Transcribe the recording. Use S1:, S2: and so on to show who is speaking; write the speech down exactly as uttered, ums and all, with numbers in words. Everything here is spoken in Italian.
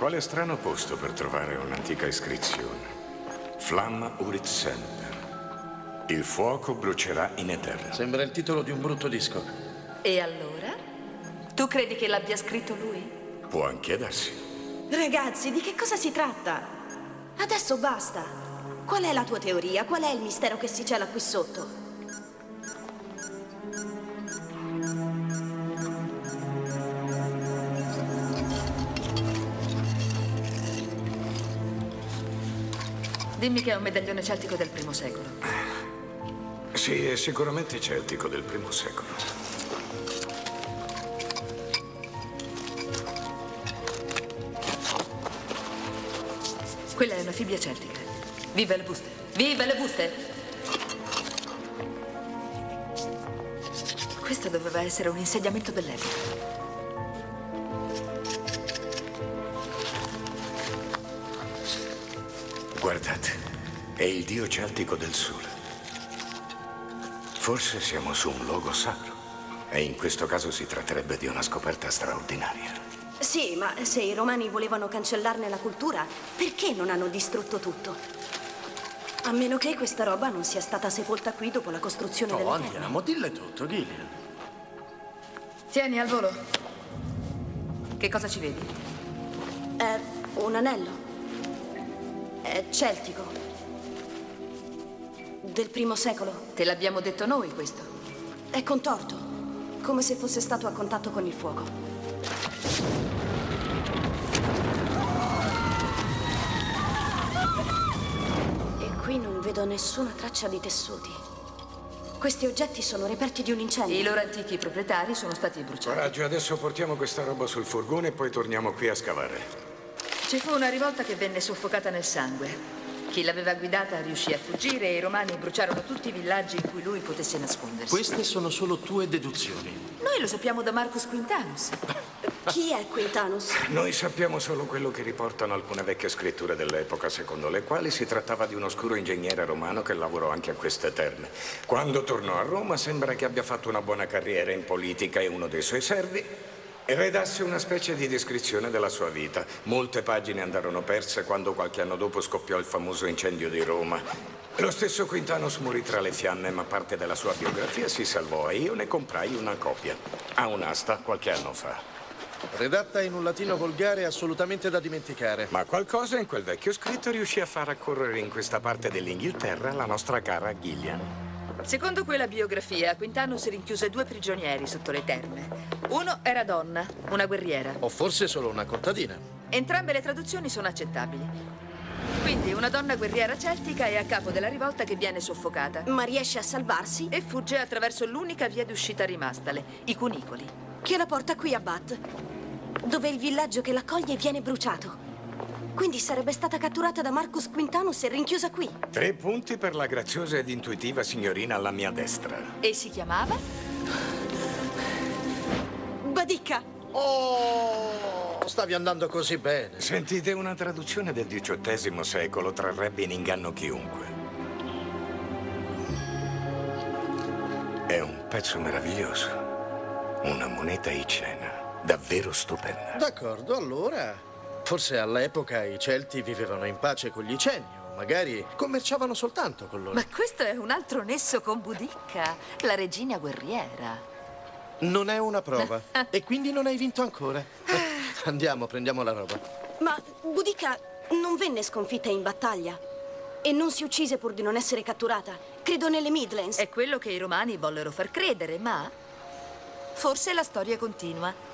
S1: Quale strano posto per trovare un'antica iscrizione. Flamma urit semper. Il fuoco brucerà in eterno.
S2: Sembra il titolo di un brutto disco.
S3: E allora? Tu credi che l'abbia scritto lui?
S1: Può anche darsi.
S4: Ragazzi, di che cosa si tratta? Adesso basta. Qual è la tua teoria? Qual è il mistero che si cela qui sotto?
S3: Dimmi che è un medaglione celtico del primo secolo.
S1: Sì, è sicuramente celtico del primo secolo.
S3: Quella è una fibbia celtica. Viva le buste! Viva le buste! Questo doveva essere un insediamento dell'epoca.
S1: Guardate, è il dio celtico del sole. Forse siamo su un luogo sacro. E in questo caso si tratterebbe di una scoperta straordinaria.
S4: Sì, ma se i romani volevano cancellarne la cultura, perché non hanno distrutto tutto? A meno che questa roba non sia stata sepolta qui dopo la costruzione
S2: Oh,
S4: delle terme.
S2: andiamo, dille tutto, Gillian.
S3: Tieni, al volo. Che cosa ci vedi?
S4: È un anello. È celtico. Del primo secolo.
S3: Te l'abbiamo detto noi, questo.
S4: È contorto, come se fosse stato a contatto con il fuoco. E qui non vedo nessuna traccia di tessuti. Questi oggetti sono reperti di un incendio.
S3: I loro antichi proprietari sono stati bruciati.
S1: Coraggio, adesso portiamo questa roba sul furgone e poi torniamo qui a scavare.
S3: Ci fu una rivolta che venne soffocata nel sangue. Chi l'aveva guidata riuscì a fuggire e i romani bruciarono tutti i villaggi in cui lui potesse nascondersi.
S2: Queste sono solo tue deduzioni.
S3: Noi lo sappiamo da Marcus Quintanus.
S4: Chi è Quintanus?
S1: Noi sappiamo solo quello che riportano alcune vecchie scritture dell'epoca, secondo le quali si trattava di un oscuro ingegnere romano che lavorò anche a queste terme. Quando tornò a Roma sembra che abbia fatto una buona carriera in politica e uno dei suoi servi redasse una specie di descrizione della sua vita. Molte pagine andarono perse quando qualche anno dopo scoppiò il famoso incendio di Roma. Lo stesso Quintanus morì tra le fiamme, ma parte della sua biografia si salvò e io ne comprai una copia a un'asta qualche anno fa.
S2: Redatta in un latino volgare assolutamente da dimenticare.
S1: Ma qualcosa in quel vecchio scritto riuscì a far accorrere in questa parte dell'Inghilterra la nostra cara Gillian.
S3: Secondo quella biografia, Quintanus rinchiuse due prigionieri sotto le terme. Uno era donna, una guerriera.
S2: O forse solo una contadina.
S3: Entrambe le traduzioni sono accettabili. Quindi una donna guerriera celtica è a capo della rivolta che viene soffocata.
S4: Ma riesce a salvarsi?
S3: E fugge attraverso l'unica via d'uscita rimastale, i cunicoli.
S4: Che la porta qui a Bath, dove il villaggio che l'accoglie viene bruciato. Quindi sarebbe stata catturata da Marcus Quintanus e rinchiusa qui.
S1: Tre punti per la graziosa ed intuitiva signorina alla mia destra.
S3: E si chiamava?
S4: Badicca!
S2: Oh, stavi andando così bene.
S1: Sentite, una traduzione del diciottesimo secolo trarrebbe in inganno chiunque. È un pezzo meraviglioso. Una moneta icena. Davvero stupenda.
S2: D'accordo, allora... Forse all'epoca i Celti vivevano in pace con gli Iceni, o magari commerciavano soltanto con loro.
S3: Ma questo è un altro nesso con Boudica, la regina guerriera.
S2: Non è una prova, e quindi non hai vinto ancora. Andiamo, prendiamo la roba.
S4: Ma Boudica non venne sconfitta in battaglia e non si uccise pur di non essere catturata. Credo nelle Midlands.
S3: È quello che i romani vollero far credere, ma forse la storia continua.